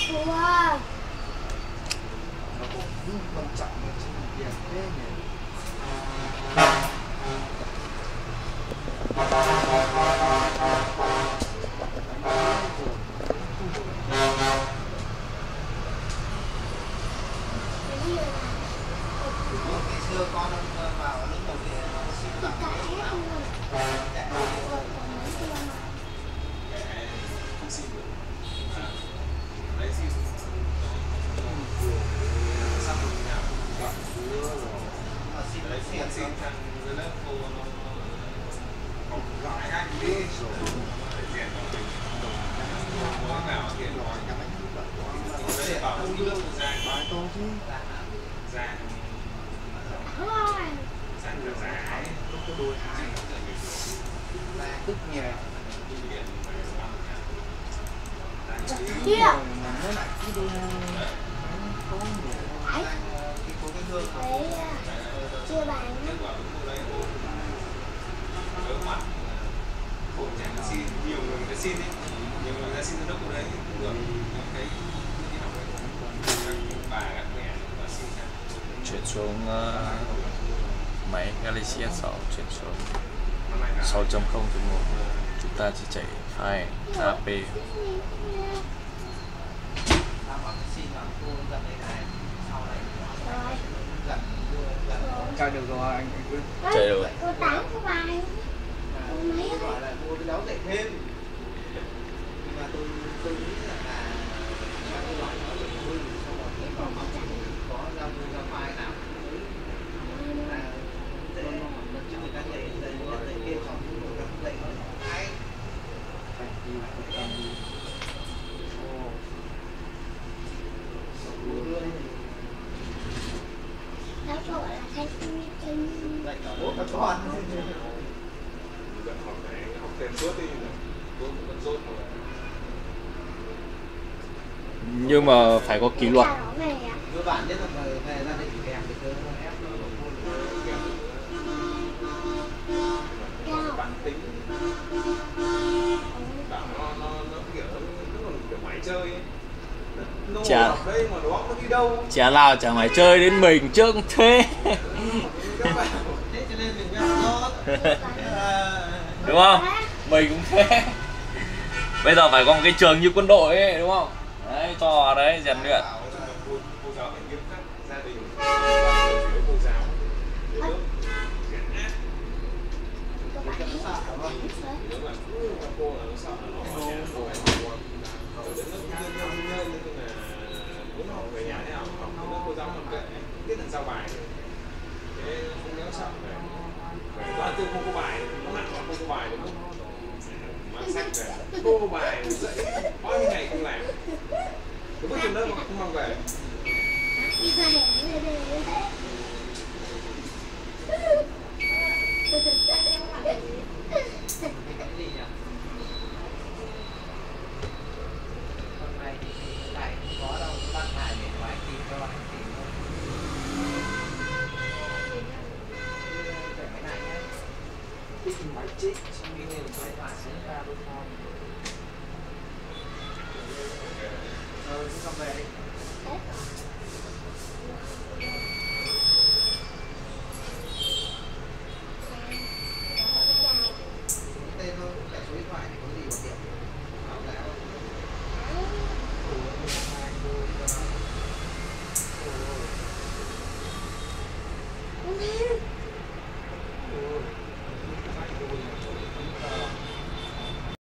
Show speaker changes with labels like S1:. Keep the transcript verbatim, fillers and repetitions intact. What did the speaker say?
S1: Wow.
S2: Nó cũng rất quan trọng là trên việc thế nhỉ. Ngày xưa con vào lớp một thì nó có xin làm cái nào không xin được. Đấy xin xong rồi nào xin lấy xin xin thằng dưới lớp cô nó gọi anh đi rồi tiền mỗi nào tiền nói cái bánh đấy bảo không lương ra bài to chứ ra sang được giá lúc có đôi hai ra tức nhiều
S1: Kia.
S2: nó lại cái đôi hai có nhiều cái cô cái hương
S1: chưa bán
S2: ở mặt khổ chẳng xin nhiều người người ta xin ấy nhiều người ta xin giám đốc ở đấy cũng được em thấy đi học các bà các mẹ và xin
S3: chuyển xuống uh, máy Galaxy S sáu chuyển xuống sáu chấm không chấm một chúng ta chỉ chạy file a pê.
S2: Chơi được rồi anh cứ
S3: Chơi được rồi.
S1: Cô tán của bài. Mấy
S2: gọi là mua cái đấu dạy thêm. Nhưng mà tôi tôi nghĩ là là cái loại nó được vui xong rồi cái còn học có ra ra mai nào là để cho người ta dạy dạy dạy kia xong rồi gặp dạy nó hay.
S1: Giáo dục là thanh thanh
S2: Dạy cả bố cả con. Học này học thêm suốt đi tôi cũng vẫn rốt rồi.
S3: Nhưng mà phải có kỷ luật.
S2: Cơ bản nhất là về về gia đình kèm thì tôi ép nó kèm bản tính bảo nó nó nó kiểu nó còn kiểu mãi chơi ấy. Nó
S3: Chả
S2: học đây mà nó có đi đâu.
S3: chả nào chẳng phải chơi đến mình trước thế.
S2: Các bạn thế cho nên mình mới học tốt.
S3: Đúng không? Mình cũng thế. Bây giờ phải có một cái trường như quân đội ấy, đúng không? Đấy, cho vào đấy rèn luyện.
S2: Cô giáo phải nghiêm khắc, gia đình cô giáo để lớp hiển ác. Nó sợ đúng không? Nếu mà cô là nó sợ là nó ở nhà cô phải học ở đến lớp nhân nhân nhân nên là muốn học về nhà thế nào học đến lớp cô giáo mặc kệ biết làm sao bài thế không nhớ sợ về về toán tôi không có bài nó nặng là không có bài đúng không? Mang sách về cô bài dạy bao nhiêu ngày không làm đúng trên lớp mà không mang về.
S1: Hãy subscribe cho kênh Ghiền Mì Gõ để không bỏ lỡ những video hấp dẫn.